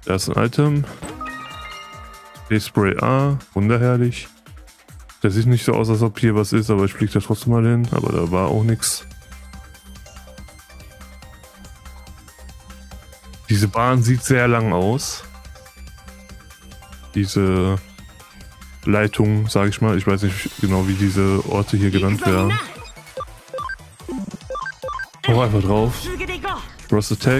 Da ist ein Item. Spray A, wunderherrlich. Der sieht nicht so aus, als ob hier was ist, aber ich fliege da trotzdem mal hin. Aber da war auch nichts. Diese Bahn sieht sehr lang aus. Diese Leitung, sage ich mal. Ich weiß nicht genau, wie diese Orte hier genannt werden. Hau einfach drauf. Cross Attack.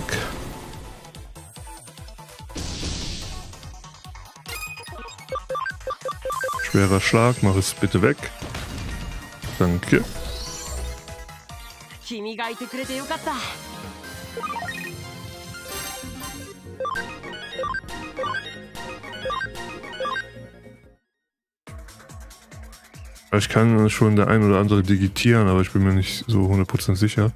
Schwerer Schlag, mach es bitte weg. Danke. Ich kann schon der ein oder andere digitieren, aber ich bin mir nicht so 100% sicher.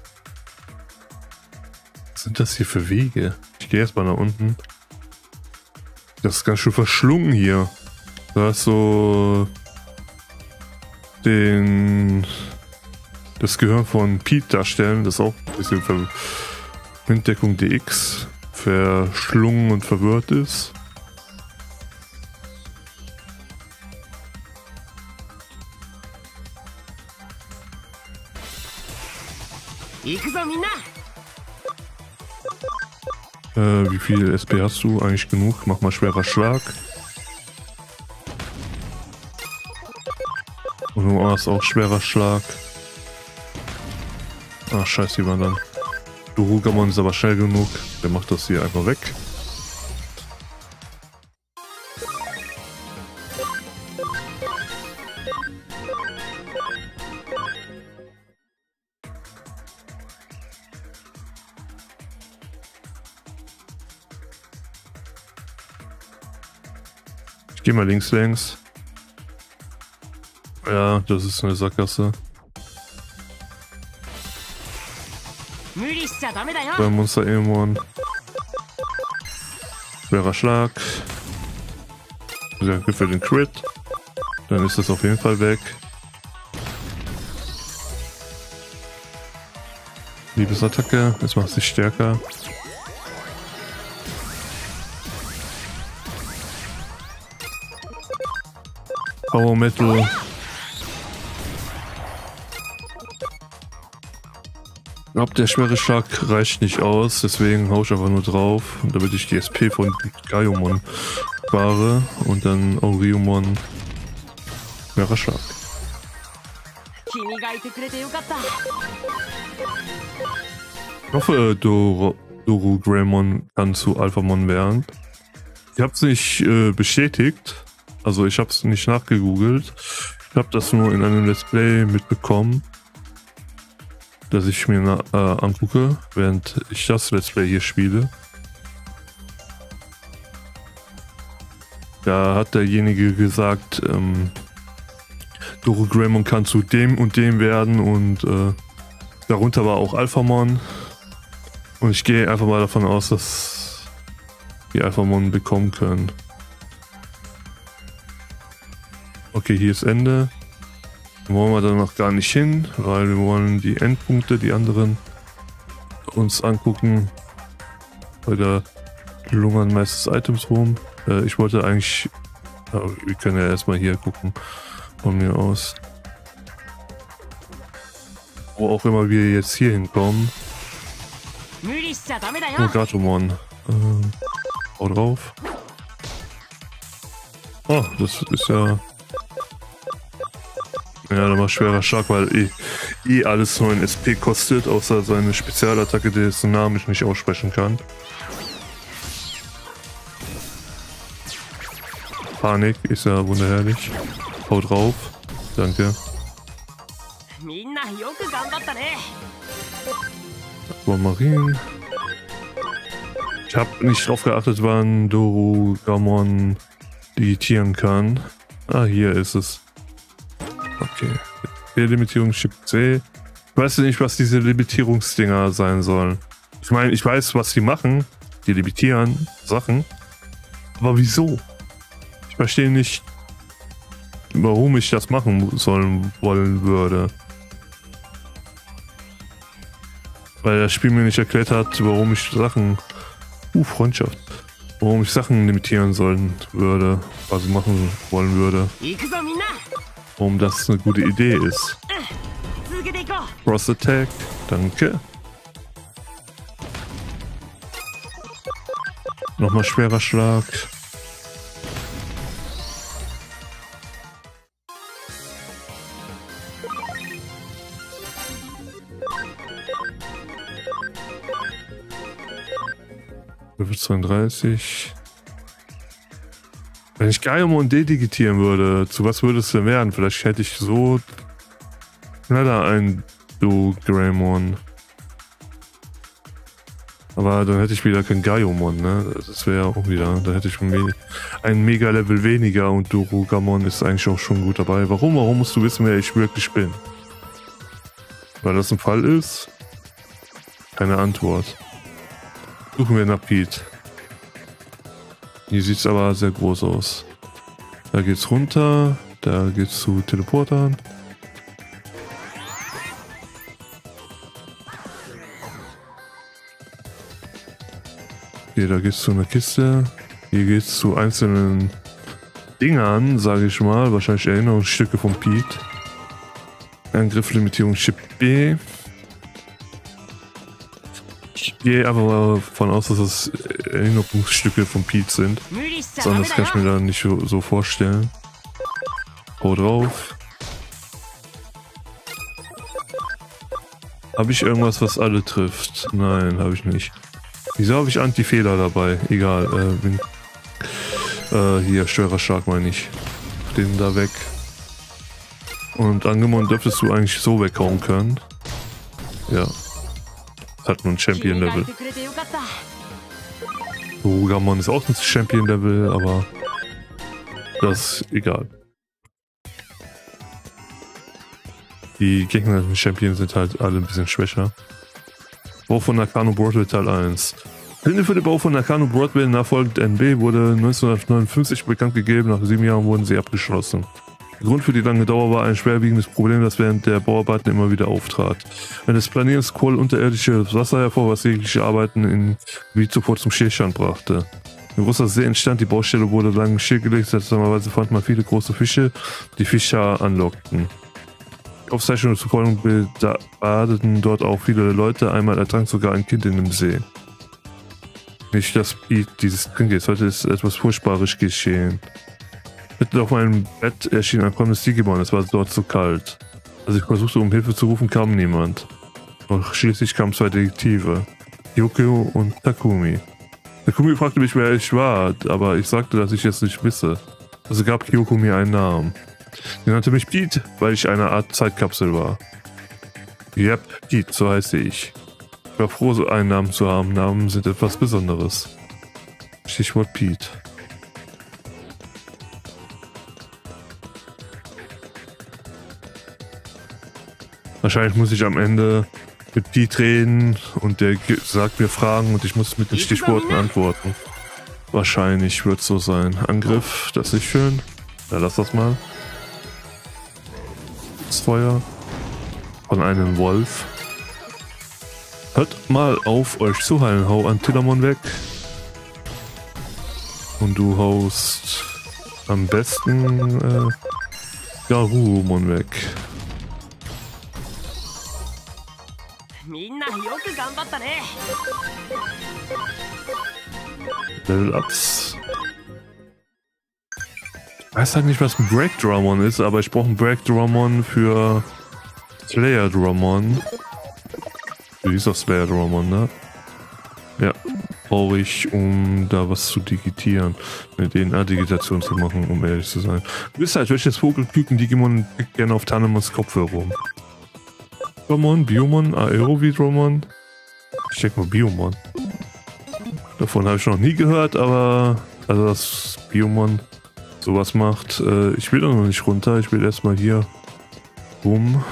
Was sind das hier für Wege? Ich gehe erstmal nach unten. Das ist ganz schön verschlungen hier. Da ist so das Gehirn von Pete darstellen, das auch ein bisschen Winddeckung DX verschlungen und verwirrt ist. Wie viel SP hast du? Eigentlich genug. Mach mal schwerer Schlag. Und du hast auch schwerer Schlag. Ach scheiße, die waren dann. Dorugamon ist aber schnell genug. Der macht das hier einfach weg. Ich gehe mal links. Ja, das ist eine Sackgasse. Bei Monster Emon. Schwerer Schlag. Danke für den Crit. Dann ist das auf jeden Fall weg. Liebesattacke. Jetzt macht sie stärker. Power Metal. Ich glaube, der schwere Schlag reicht nicht aus, deswegen hau ich einfach nur drauf, damit ich die SP von Gaiomon spare und dann Oriomon schwerer Schlag. Ich hoffe, Dorugramon kann zu Alphamon werden. Ich habe es nicht bestätigt, also ich habe es nicht nachgegoogelt. Ich habe das nur in einem Let's Play mitbekommen, dass ich mir angucke, während ich das Let's Play hier spiele. Da hat derjenige gesagt, Dorugramon kann zu dem und dem werden und darunter war auch Alphamon. Und ich gehe einfach mal davon aus, dass die Alphamon bekommen können. Okay, hier ist Ende. Da wollen wir dann noch gar nicht hin, weil wir wollen die Endpunkte, die anderen, uns angucken. Weil da lungern meistens Items rum. Ich wollte eigentlich, wir können ja erstmal hier gucken, von mir aus. Wo auch immer wir jetzt hier hinkommen. Oh, Gatomon. Hau drauf. Oh, das ist ja... Ja, nochmal schwerer Schlag, weil alles 9 SP kostet, außer seine Spezialattacke, dessen Namen ich nicht aussprechen kann. Panik ist ja wunderherrlich. Hau drauf. Danke. Aquamarin. Ich habe nicht drauf geachtet, wann Dorugamon digitieren kann. Ah, hier ist es. Okay. Limitierung Chip C. Ich weiß nicht, was diese Limitierungsdinger sein sollen. Ich meine, ich weiß, was die machen. Die limitieren Sachen. Aber wieso? Ich verstehe nicht, warum ich das machen wollen würde. Weil das Spiel mir nicht erklärt hat, warum ich Sachen... Freundschaft. warum ich Sachen limitieren sollen würde, also machen wollen würde. Warum das eine gute Idee ist. Cross Attack, danke. Nochmal schwerer Schlag. Level 32. Wenn ich Gaiomon dedigitieren würde, zu was würde es denn werden? Vielleicht hätte ich so schneller ein Do-Greymon. Aber dann hätte ich wieder kein Gaiomon, ne? Das wäre auch wieder, da hätte ich ein Mega-Level weniger und Dorugamon ist eigentlich auch schon gut dabei. Warum? Warum musst du wissen, wer ich wirklich bin? Weil das ein Fall ist? Keine Antwort. Suchen wir nach Pete. Hier sieht es aber sehr groß aus. Da geht's runter, da geht's zu Teleportern. Hier, da geht's zu einer Kiste. Hier geht's zu einzelnen Dingern, sage ich mal. Wahrscheinlich Erinnerungsstücke von Pete. Angrifflimitierung Chip B. Ich gehe einfach mal davon aus, dass das Erinnerungsstücke von Pete sind. Sonst kann ich mir da nicht so vorstellen. Hau drauf. Habe ich irgendwas, was alle trifft? Nein, habe ich nicht. Wieso habe ich Anti-Fehler dabei? Egal, hier, Steuererschlag meine ich. Den da weg. Und Angemon dürftest du eigentlich so weghauen können. Ja. Hat nur ein Champion-Level. Dorugamon ist auch ein Champion-Level, aber das ist egal. Die gegnerischen Champions sind halt alle ein bisschen schwächer. Bau von Nakano Broadway Teil 1. Pläne für den Bau von Nakano Broadway nachfolgend NB wurde 1959 bekannt gegeben. Nach 7 Jahren wurden sie abgeschlossen. Der Grund für die lange Dauer war ein schwerwiegendes Problem, das während der Bauarbeiten immer wieder auftrat. Während des Planierens quoll unterirdisches Wasser hervor, was jegliche Arbeiten wie zuvor zum Stillstand brachte. Ein großer See entstand, die Baustelle wurde lange stillgelegt, seltsamerweise fand man viele große Fische, die Fischer anlockten. Die Aufzeichnungen zufolge badeten dort auch viele Leute, einmal ertrank sogar ein Kind in dem See. Nicht, dass dieses Kind geht, heute ist etwas Furchtbares geschehen. Mitten auf meinem Bett erschien ein kommendes Digimon, es war dort so kalt. Als ich versuchte, um Hilfe zu rufen, kam niemand. Doch schließlich kamen 2 Detektive, Yukio und Takumi. Takumi fragte mich, wer ich war, aber ich sagte, dass ich es nicht wisse. Also gab Yukio mir einen Namen. Sie nannte mich Pete, weil ich eine Art Zeitkapsel war. Yep, Pete, so heiße ich. Ich war froh, so einen Namen zu haben. Namen sind etwas Besonderes. Stichwort Pete. Wahrscheinlich muss ich am Ende mit Pete reden und der sagt mir Fragen und ich muss mit den Stichworten antworten. Wahrscheinlich wird es so sein. Angriff, das ist schön. Ja, lass das mal. Das Feuer von einem Wolf. Hört mal auf, euch zu heilen. Hau Antilamon weg. Und du haust am besten Garurumon weg. Level-Ups. Ich weiß halt nicht, was ein Break-Dramon ist, aber ich brauche einen Break-Dramon für Slayer-Dramon. Du hieß doch Slayer-Dramon, ne? Ja, brauche ich, um da was zu digitieren. Eine DNA-Digitation zu machen, um ehrlich zu sein. Du bist halt, welches Vogelküken-Digimon kriegt gerne auf Tanemons Kopf herum? Dramon, Biomon, Aerovidramon. Ich check mal Biomon. Davon habe ich noch nie gehört, aber also das Biomon sowas macht. Ich will doch noch nicht runter, ich will erstmal hier rum.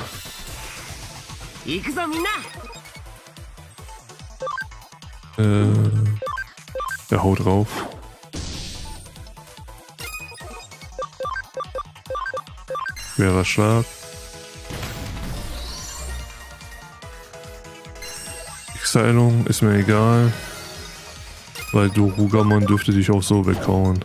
Ja, hau drauf. Schwerer Schlag. X-Heilung ist mir egal. Weil Dorugamon dürfte dich auch so weghauen.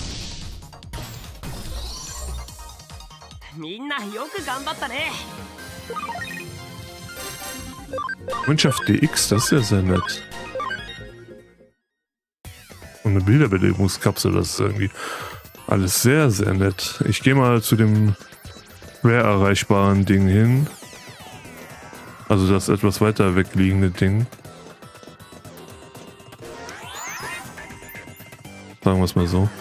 Freundschaft DX, das ist ja sehr nett. Und eine Bilderbelebungskapsel, das ist irgendwie alles sehr, sehr nett. Ich gehe mal zu dem schwer erreichbaren Ding hin. Also das etwas weiter wegliegende Ding. Sagen wir es mal so.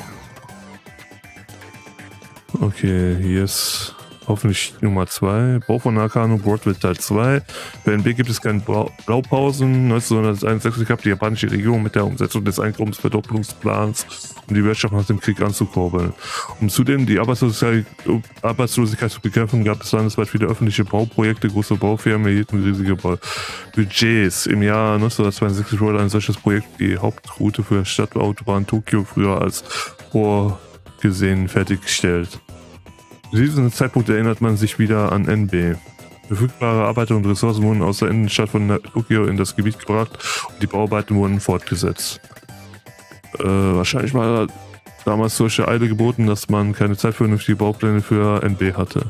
Okay, hier ist hoffentlich Nummer 2. Bau von Nakano Broadway Teil 2. Für NB gibt es keine Blaupausen. 1961 gab die japanische Regierung mit der Umsetzung des Einkommensverdopplungsplans, um die Wirtschaft nach dem Krieg anzukurbeln. Um zudem die Arbeitslosigkeit zu bekämpfen, gab es landesweit viele öffentliche Bauprojekte. Große Baufirmen erhielten riesige Budgets. Im Jahr 1962 wurde ein solches Projekt, die Hauptroute für Stadtautobahn Tokio, früher als vorgesehen fertiggestellt. Zu diesem Zeitpunkt erinnert man sich wieder an NB. Verfügbare Arbeiter und Ressourcen wurden aus der Innenstadt von Tokio in das Gebiet gebracht und die Bauarbeiten wurden fortgesetzt. Wahrscheinlich war damals solche Eile geboten, dass man keine Zeit für vernünftige Baupläne für NB hatte.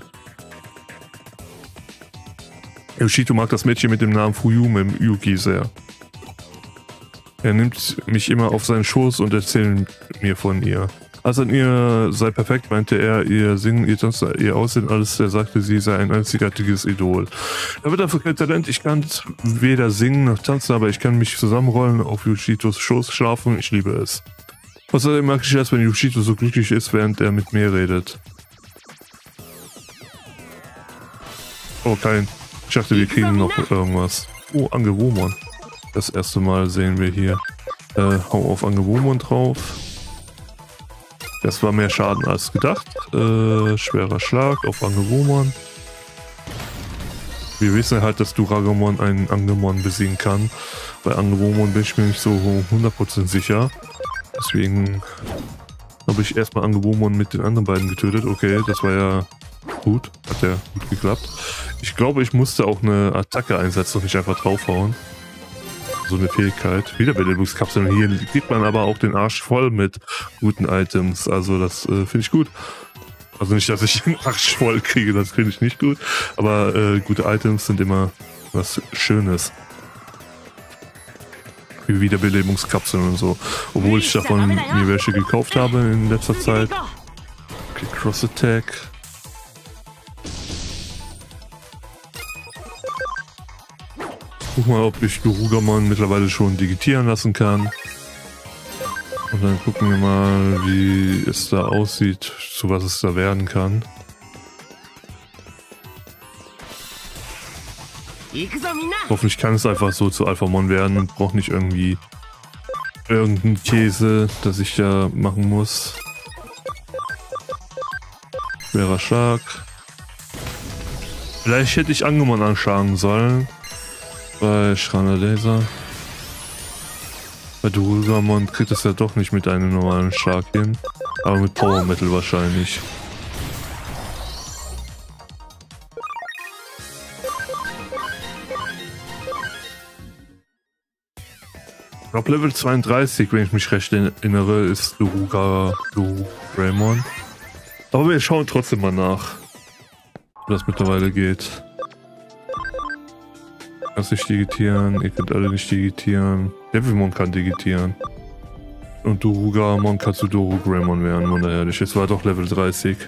Yoshito mag das Mädchen mit dem Namen Fuyume Yuki sehr. Er nimmt mich immer auf seinen Schoß und erzählt mir von ihr. Also an ihr sei perfekt, meinte er, ihr Singen, ihr Tanzen, ihr Aussehen, alles. Er sagte, sie sei ein einzigartiges Idol. Er wird dafür kein Talent. Ich kann weder singen noch tanzen, aber ich kann mich zusammenrollen, auf Yoshitos Schoß schlafen. Ich liebe es. Außerdem mag ich es, wenn Yoshito so glücklich ist, während er mit mir redet. Oh, kein. Ich dachte, wir kriegen noch irgendwas. Oh, Angewomon. Das erste Mal sehen wir hier. Hau auf Angewomon drauf. Das war mehr Schaden als gedacht. Schwerer Schlag auf Angewomon. Wir wissen halt, dass Duragamon einen Angemon besiegen kann. Bei Angewomon bin ich mir nicht so 100% sicher. Deswegen habe ich erstmal Angewomon mit den anderen beiden getötet. Okay, das war ja gut. Hat ja gut geklappt. Ich glaube, ich musste auch eine Attacke einsetzen und nicht einfach draufhauen. So eine Fähigkeit. Wiederbelebungskapseln. Hier kriegt man aber auch den Arsch voll mit guten Items. Also das finde ich gut. Also nicht, dass ich den Arsch voll kriege, das finde ich nicht gut. Aber gute Items sind immer was Schönes. Wie Wiederbelebungskapseln und so. Obwohl ich davon mir welche gekauft habe in letzter Zeit. Okay, Cross Attack. Guck mal, ob ich Dorugamon mittlerweile schon digitieren lassen kann. Und dann gucken wir mal, wie es da aussieht, zu was es da werden kann. Hoffentlich kann es einfach so zu Alphamon werden und braucht nicht irgendwie irgendeinen Käse, das ich da machen muss. Schwerer Schlag. Vielleicht hätte ich Angemon anschlagen sollen. Bei Schreiner Laser. Bei Dorugamon kriegt es ja doch nicht mit einem normalen Schlag hin. Aber mit Power Metal wahrscheinlich. Ich glaube Level 32, wenn ich mich recht erinnere, ist Dorugamon. Aber wir schauen trotzdem mal nach, wie das mittlerweile geht. Kannst nicht digitieren, ihr könnt alle nicht digitieren. Devilmon kann digitieren. Und Dorugamon kann zu Dorugramon werden, wunderherrlich. Jetzt war doch Level 30.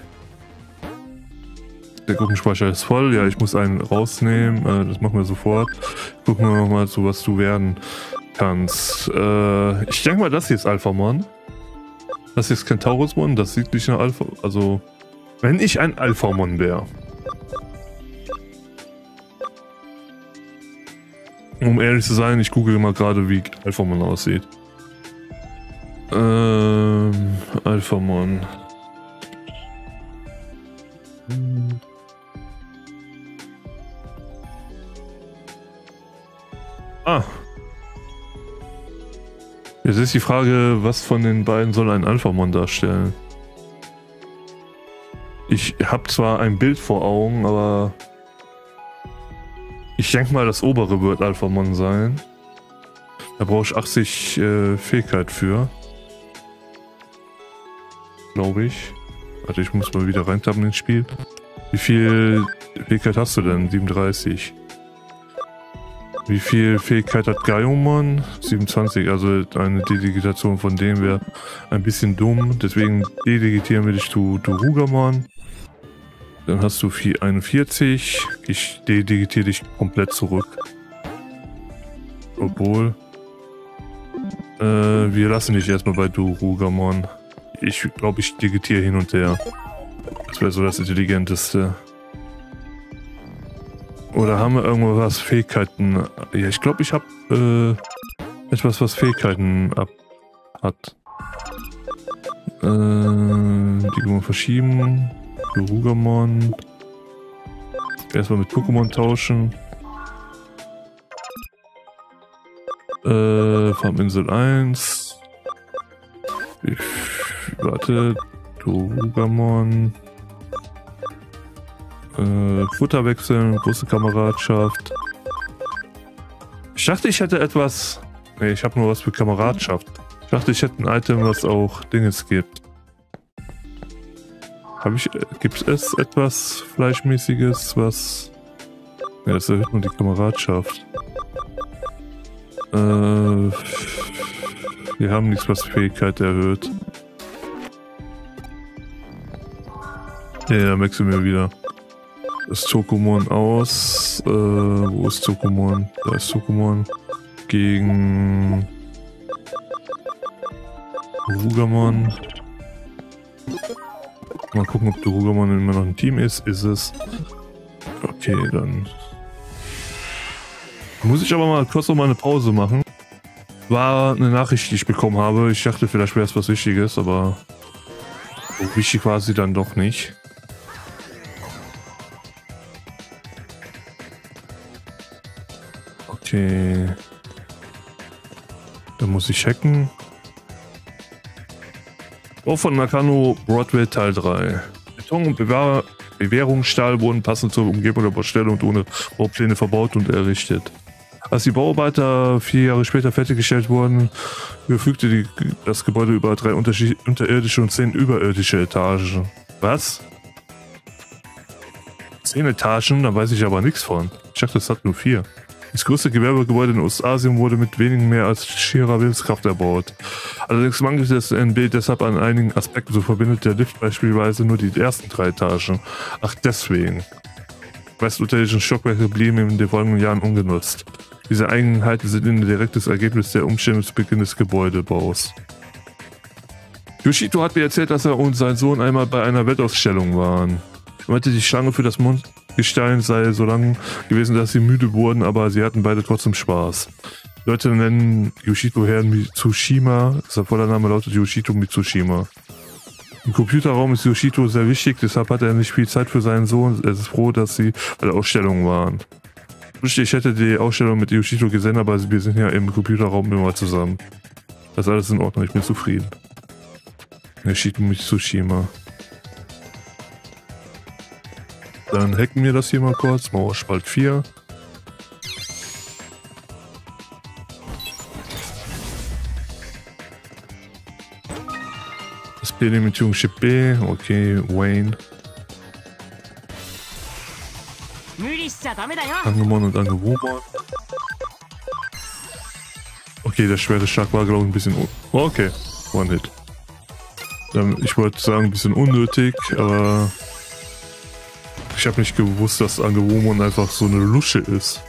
Der Gruppenspeicher ist voll, ja, ich muss einen rausnehmen, das machen wir sofort. Gucken wir mal so, was du werden kannst. Ich denke mal, das hier ist Alphamon. Das hier ist kein Taurusmon, das sieht nicht nach Alpha, also wenn ich ein Alphamon wäre. Um ehrlich zu sein, ich google mal gerade, wie Alphamon aussieht. Alphamon. Ah. Jetzt ist die Frage, was von den beiden soll ein Alphamon darstellen? Ich habe zwar ein Bild vor Augen, aber ich denke mal, das obere wird Alphamon sein. Da brauche ich 80 Fähigkeit für. Glaube ich. Warte, ich muss mal wieder reintappen ins Spiel. Wie viel Fähigkeit hast du denn? 37. Wie viel Fähigkeit hat Gaiomon? 27, also eine Dedigitation von dem wäre ein bisschen dumm. Deswegen dedigitieren wir dich zu Dorugamon. Dann hast du 41. Ich dedigitiere dich komplett zurück. Obwohl. Wir lassen dich erstmal bei Dorugamon. Ich glaube, ich digitiere hin und her. Das wäre so das Intelligenteste. Oder haben wir irgendwas Fähigkeiten? Ja, ich glaube, ich habe etwas, was Fähigkeiten hat. Die können wir verschieben. Dorugamon. Erstmal mit Pokémon tauschen. Farminsel 1. Warte. Dorugamon. Futter wechseln, große Kameradschaft. Ich dachte, ich hätte etwas. Nee, ich habe nur was für Kameradschaft. Ich dachte, ich hätte ein Item, was auch Dinges gibt. Gibt es etwas Fleischmäßiges, was. Ja, das erhöht nur die Kameradschaft. Wir haben nichts, was Fähigkeit erhöht. Ja, dann wechseln wir wieder. Das Tokomon aus. Wo ist Tokomon? Da ist Tokomon. Gegen Dorugamon. Mal gucken, ob Dorugamon immer noch ein Team ist. Ist es. Okay, dann muss ich aber mal kurz noch mal eine Pause machen. War eine Nachricht, die ich bekommen habe. Ich dachte, vielleicht wäre es was Wichtiges, aber so wichtig war sie dann doch nicht. Okay. Da muss ich hacken. Bau von Nakano Broadway Teil 3. Beton und Bewährungsstahl wurden passend zur Umgebung der Baustellung und ohne Baupläne verbaut und errichtet. Als die Bauarbeiter 4 Jahre später fertiggestellt wurden, überfügte das Gebäude über 3 unterirdische und 10 überirdische Etagen. Was? 10 Etagen? Da weiß ich aber nichts von. Ich dachte, es hat nur 4. Das größte Gewerbegebäude in Ostasien wurde mit wenigen mehr als schierer Willenskraft erbaut. Allerdings mangelt es NB deshalb an einigen Aspekten, so verbindet der Lift beispielsweise nur die ersten 3 Etagen. Ach, deswegen. Die meisten unterirdischen Stockwerke blieben in den folgenden Jahren ungenutzt. Diese Eigenheiten sind ein direktes Ergebnis der Umstände zu Beginn des Gebäudebaus. Yoshito hat mir erzählt, dass er und sein Sohn einmal bei einer Weltausstellung waren. Er meinte, die Schlange für das Mondgestein sei so lang gewesen, dass sie müde wurden, aber sie hatten beide trotzdem Spaß. Leute nennen Yoshito Herrn Mitsushima, sein voller Name lautet Yoshito Mitsushima. Im Computerraum ist Yoshito sehr wichtig, deshalb hat er nicht viel Zeit für seinen Sohn. Er ist froh, dass sie bei der Ausstellung waren. Ich hätte die Ausstellung mit Yoshito gesehen, aber wir sind ja im Computerraum immer zusammen. Das ist alles in Ordnung, ich bin zufrieden. Yoshito Mitsushima. Dann hacken wir das hier mal kurz. Mauerspalt 4. Das P-Limitierung Chip B. Okay, Wayne. Angemon und Angewomon. Okay, der schwere Schlag war, glaube ich, ein bisschen. Okay, One-Hit. Ich wollte sagen, ein bisschen unnötig, aber. Ich habe nicht gewusst, dass Angewomon einfach so eine Lusche ist.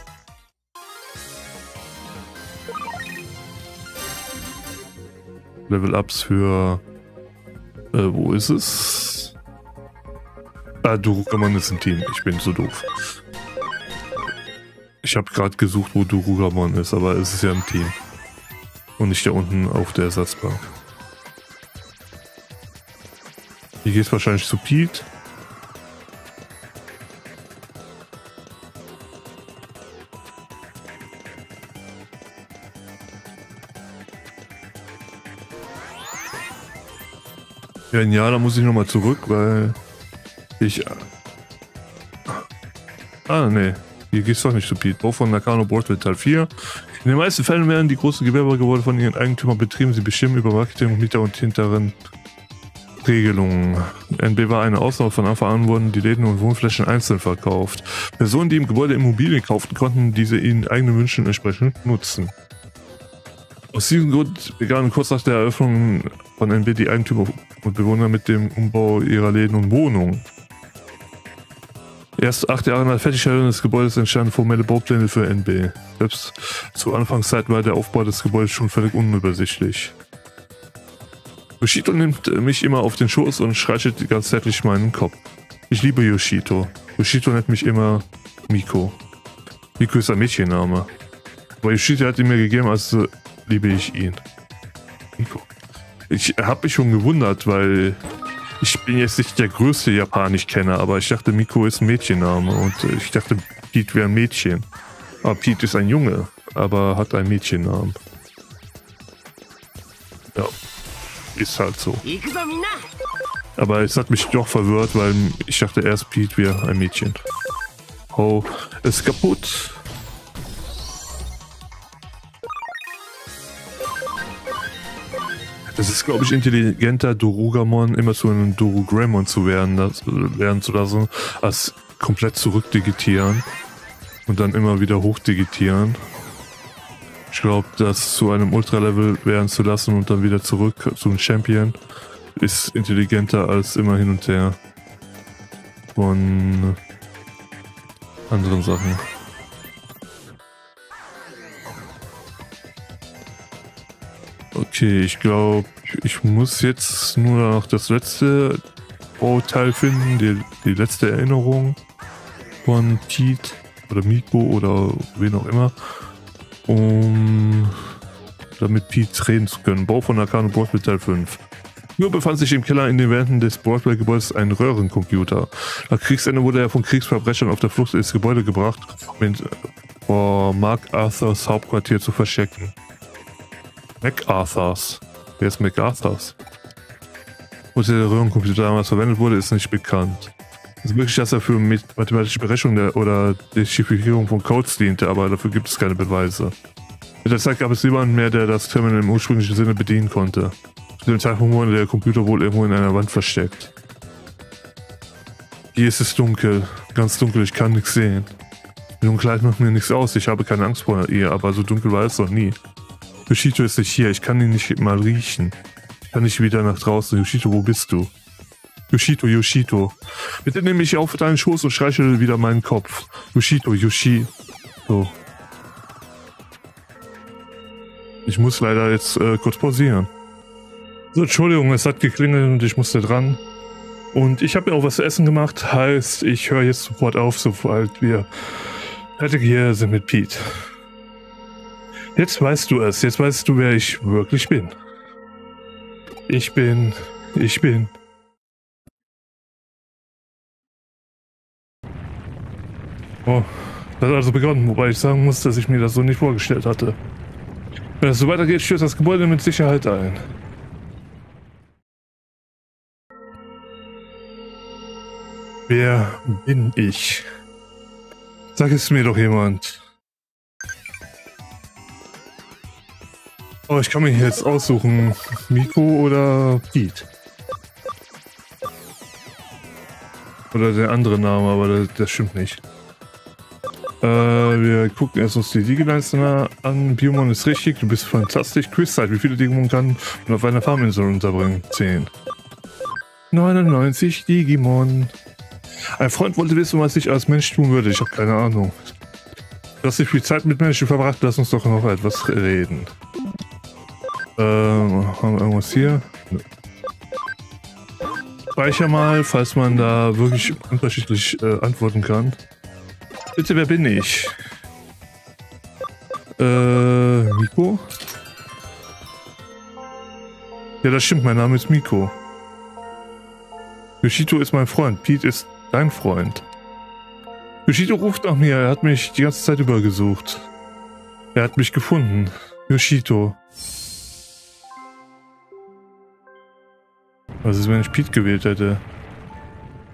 Level-Ups für... wo ist es? Ah, Dorugamon ist ein Team. Ich bin so doof. Ich habe gerade gesucht, wo Dorugamon ist, aber es ist ja ein Team. Und nicht da unten auf der Ersatzbank. Hier geht es wahrscheinlich zu Pete. Ja, da muss ich nochmal zurück, weil ich... Ah, nee. Hier geht's doch nicht zu Pete. Bau von Nakano Broadway Teil 4. In den meisten Fällen werden die großen Gewerbegebäude von ihren Eigentümern betrieben. Sie bestimmen über Marketing, Mieter und hinteren Regelungen. NB war eine Ausnahme. Von Anfang an wurden die Läden und Wohnflächen einzeln verkauft. Personen, die im Gebäude Immobilien kauften, konnten diese ihnen eigenen Wünschen entsprechend nutzen. Aus diesem Grund begannen kurz nach der Eröffnung von NB die Eigentümer und Bewohner mit dem Umbau ihrer Läden und Wohnungen. Erst 8 Jahre nach der Fertigstellung des Gebäudes entstanden formelle Baupläne für NB. Selbst zu Anfangszeit war der Aufbau des Gebäudes schon völlig unübersichtlich. Yoshito nimmt mich immer auf den Schoß und streichelt ganz zärtlich meinen Kopf. Ich liebe Yoshito. Yoshito nennt mich immer Miko. Miko ist ein Mädchenname. Aber Yoshito hat ihn mir gegeben, also liebe ich ihn. Miko. Ich habe mich schon gewundert, weil ich bin jetzt nicht der größte Japanisch-Kenner, aber ich dachte, Miko ist ein Mädchenname und ich dachte, Pete wäre ein Mädchen. Aber Pete ist ein Junge, aber hat einen Mädchennamen. Ja, ist halt so. Aber es hat mich doch verwirrt, weil ich dachte erst, Pete wäre ein Mädchen. Oh, ist kaputt. Es ist, glaube ich, intelligenter, Dorugamon immer zu einem Dorugramon zu werden zu lassen, als komplett zurückdigitieren und dann immer wieder hochdigitieren. Ich glaube, das zu einem Ultra-Level werden zu lassen und dann wieder zurück zum Champion ist intelligenter als immer hin und her von anderen Sachen. Okay, ich glaube, ich muss jetzt nur noch das letzte Bauteil finden, die letzte Erinnerung von Pete oder Miko oder wen auch immer, um damit Pete reden zu können. Bau von Nakano Boardplay Teil 5. Nur befand sich im Keller in den Wänden des Boardplay-Gebäudes ein Röhrencomputer. Nach Kriegsende wurde er von Kriegsverbrechern auf der Flucht ins Gebäude gebracht, um vor MacArthurs Hauptquartier zu verstecken. MacArthurs. Wer ist MacArthurs? Wozu der Röhrencomputer damals verwendet wurde, ist nicht bekannt. Es ist möglich, dass er für mathematische Berechnung oder Dechiffrierung von Codes diente, aber dafür gibt es keine Beweise. Mit der Zeit gab es niemanden mehr, der das Terminal im ursprünglichen Sinne bedienen konnte. Zu dem Zeitpunkt wurde der Computer wohl irgendwo in einer Wand versteckt. Hier ist es dunkel, ganz dunkel, ich kann nichts sehen. Die Dunkelheit macht mir nichts aus, ich habe keine Angst vor ihr, aber so dunkel war es noch nie. Yoshito ist nicht hier, ich kann ihn nicht mal riechen. Ich kann nicht wieder nach draußen. Yoshito, wo bist du? Yoshito, Yoshito. Bitte nimm mich auf deinen Schoß und streichel wieder meinen Kopf. Yoshito, Yoshito. Ich muss leider jetzt kurz pausieren. So, Entschuldigung, es hat geklingelt und ich musste dran. Und ich habe mir auch was zu essen gemacht, heißt, ich höre jetzt sofort auf, sobald wir fertig hier sind mit Pete. Jetzt weißt du es, jetzt weißt du, wer ich wirklich bin. Ich bin. Oh, das hat also begonnen, wobei ich sagen muss, dass ich mir das so nicht vorgestellt hatte. Wenn es so weitergeht, stürzt das Gebäude mit Sicherheit ein. Wer bin ich? Sag es mir doch jemand. Oh, ich kann mir jetzt aussuchen, Miko oder Pete. Oder der andere Name, aber das stimmt nicht. Wir gucken erst uns die Digilines an. Biomon ist richtig, du bist fantastisch. Quizzeit, wie viele Digimon kann man auf einer Farminsel unterbringen? 10. 99 Digimon. Ein Freund wollte wissen, was ich als Mensch tun würde. Ich habe keine Ahnung. Du hast nicht viel Zeit mit Menschen verbracht, lass uns doch noch etwas reden. Haben wir irgendwas hier? Speicher mal, falls man da wirklich unterschiedlich antworten kann. Bitte, wer bin ich? Miko? Ja, das stimmt, mein Name ist Miko. Yoshito ist mein Freund, Pete ist dein Freund. Yoshito ruft nach mir, er hat mich die ganze Zeit über gesucht. Er hat mich gefunden. Yoshito. Was ist, wenn ich Pete gewählt hätte?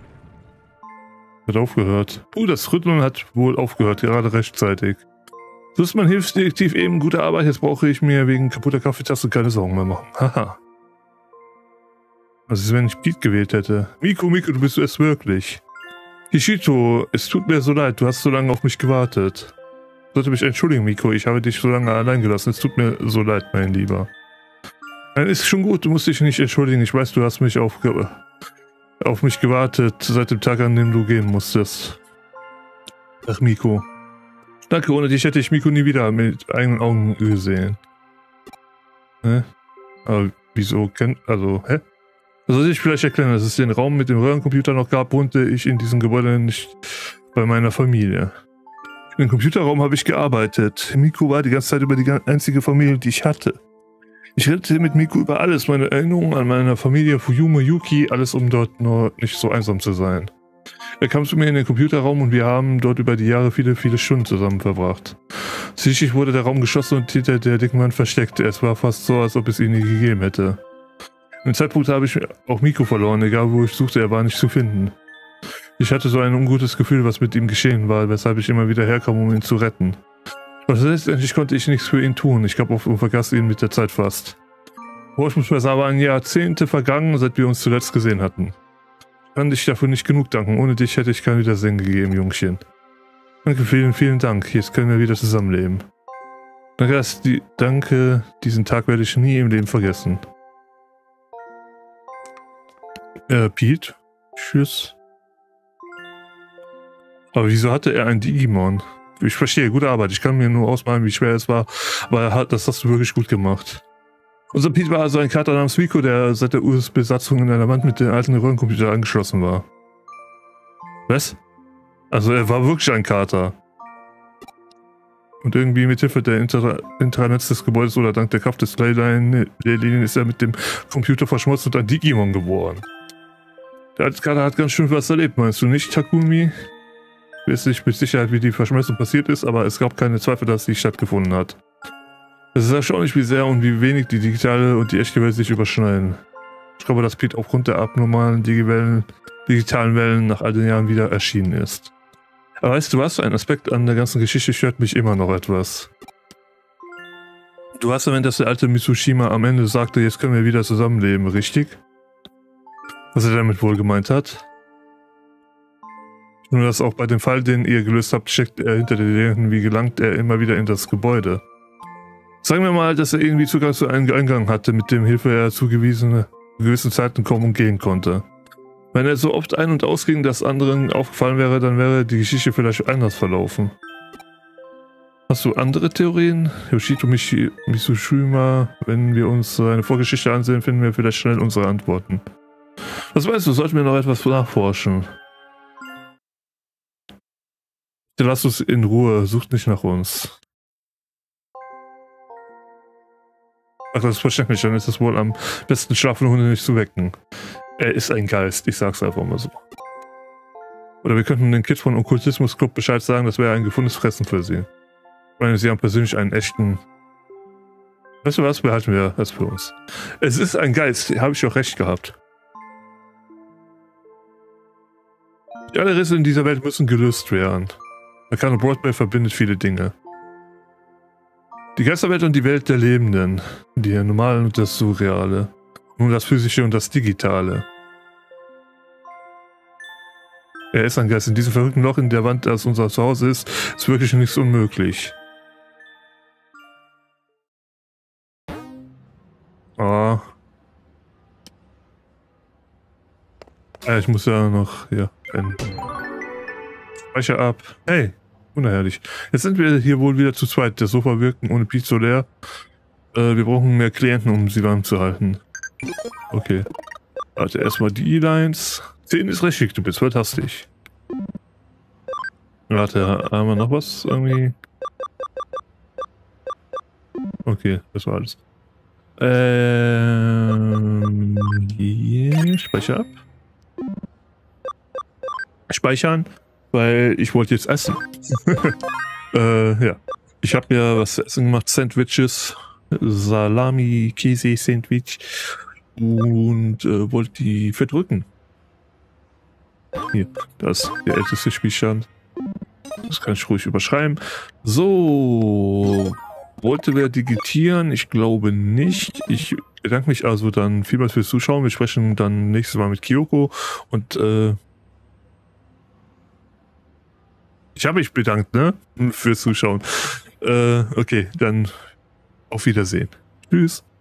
Hat aufgehört. Das Rhythmen hat wohl aufgehört, gerade rechtzeitig. So ist mein Hilfsdetektiv eben gute Arbeit. Jetzt brauche ich mir wegen kaputter Kaffeetasse keine Sorgen mehr machen. Haha. Was ist, wenn ich Pete gewählt hätte? Miko, du bist es wirklich. Hishito, es tut mir so leid, du hast so lange auf mich gewartet. Ich sollte mich entschuldigen, Miko, ich habe dich so lange allein gelassen. Es tut mir so leid, mein Lieber. Nein, ist schon gut, du musst dich nicht entschuldigen. Ich weiß, du hast mich auf mich gewartet, seit dem Tag, an dem du gehen musstest. Ach, Miko. Danke, ohne dich hätte ich Miko nie wieder mit eigenen Augen gesehen. Hä? Aber wieso hä? Soll ich vielleicht erklären, dass es den Raum mit dem Röhrencomputer noch gab, wohnte ich in diesem Gebäude nicht bei meiner Familie. Im Computerraum habe ich gearbeitet. Miko war die ganze Zeit über die einzige Familie, die ich hatte. Ich redete mit Miko über alles, meine Erinnerungen an meine Familie, Fuyume, Yuki, alles, um dort nur nicht so einsam zu sein. Er kam zu mir in den Computerraum und wir haben dort über die Jahre viele, viele Stunden zusammen verbracht. Schließlich wurde der Raum geschlossen und hinter der dicken Wand versteckt. Es war fast so, als ob es ihn nie gegeben hätte. Im Zeitpunkt habe ich auch Miko verloren, egal wo ich suchte, er war nicht zu finden. Ich hatte so ein ungutes Gefühl, was mit ihm geschehen war, weshalb ich immer wieder herkam, um ihn zu retten. Aber letztendlich konnte ich nichts für ihn tun, ich gab auf und vergaß ihn mit der Zeit fast. Forschungsweise waren Jahrzehnte vergangen, seit wir uns zuletzt gesehen hatten. Ich kann dich dafür nicht genug danken, ohne dich hätte ich kein Wiedersehen gegeben, Jungchen. Danke, vielen, vielen Dank, jetzt können wir wieder zusammenleben. Danke, diesen Tag werde ich nie im Leben vergessen. Pete? Tschüss. Aber wieso hatte er ein Digimon? Ich verstehe, gute Arbeit. Ich kann mir nur ausmalen, wie schwer es war. Aber das hast du wirklich gut gemacht. Unser Pete war also ein Kater namens Miko, der seit der US-Besatzung in einer Wand mit den alten Röhrencomputer angeschlossen war. Was? Also er war wirklich ein Kater. Und irgendwie mit Hilfe der Intranets des Gebäudes oder dank der Kraft des Leyline ist er mit dem Computer verschmolzen und ein Digimon geworden. Der alte Kater hat ganz schön was erlebt, meinst du nicht, Takumi? Ich weiß nicht mit Sicherheit, wie die Verschmelzung passiert ist, aber es gab keine Zweifel, dass sie stattgefunden hat. Es ist erstaunlich, wie sehr und wie wenig die digitale und die echte Welt sich überschneiden. Ich glaube, dass Pete aufgrund der abnormalen digitalen Wellen nach all den Jahren wieder erschienen ist. Aber weißt du was, ein Aspekt an der ganzen Geschichte stört mich immer noch etwas. Du hast erwähnt, dass der alte Mitsushima am Ende sagte, jetzt können wir wieder zusammenleben, richtig? Was er damit wohl gemeint hat? Nur dass auch bei dem Fall, den ihr gelöst habt, steckt er hinter den Lehren, wie gelangt er immer wieder in das Gebäude. Sagen wir mal, dass er irgendwie Zugang zu einem Eingang hatte, mit dem Hilfe er zu gewissen Zeiten kommen und gehen konnte. Wenn er so oft ein- und ausging, dass anderen aufgefallen wäre, dann wäre die Geschichte vielleicht anders verlaufen. Hast du andere Theorien? Yoshito Mitsushima, wenn wir uns seine Vorgeschichte ansehen, finden wir vielleicht schnell unsere Antworten. Was meinst du, sollten wir noch etwas nachforschen? Lass uns in Ruhe, sucht nicht nach uns. Ach, das ist verständlich, dann ist es wohl am besten, schlafende Hunde nicht zu wecken. Er ist ein Geist, ich sag's einfach mal so. Oder wir könnten den Kids von Okkultismus Club Bescheid sagen, das wäre ein gefundenes Fressen für sie. Ich meine, sie haben persönlich einen echten... Weißt du was, behalten wir das für uns. Es ist ein Geist, habe ich auch recht gehabt. Alle Risse in dieser Welt müssen gelöst werden. Arcane Broadway verbindet viele Dinge. Die Geisterwelt und die Welt der Lebenden. Die Normale und das Surreale. Nun das Physische und das Digitale. Er ist ein Geist. In diesem verrückten Loch in der Wand, das unser Zuhause ist, ist wirklich nichts unmöglich. Ah. Ich muss ja noch hier pennen. Speicher ab. Hey, unerhörlich. Jetzt sind wir hier wohl wieder zu zweit. Das Sofa wirken ohne Pete so leer. Wir brauchen mehr Klienten, um sie warm zu halten. Okay. Warte, erstmal die Lines. 10 ist richtig, du bist fantastisch. Warte, haben wir noch was irgendwie? Okay, das war alles. Hier, Speicher ab. Speichern, weil ich wollte jetzt essen. Ja. Ich habe mir was zu essen gemacht, Sandwiches, Salami, Käse, Sandwich und wollte die verdrücken. Hier, das ist der älteste Spielstand. Das kann ich ruhig überschreiben. So. Wollte wer digitieren? Ich glaube nicht. Ich bedanke mich also dann vielmals fürs Zuschauen. Wir sprechen dann nächstes Mal mit Kyoko. Und ich habe mich bedankt, ne? Fürs Zuschauen. Okay, dann auf Wiedersehen. Tschüss.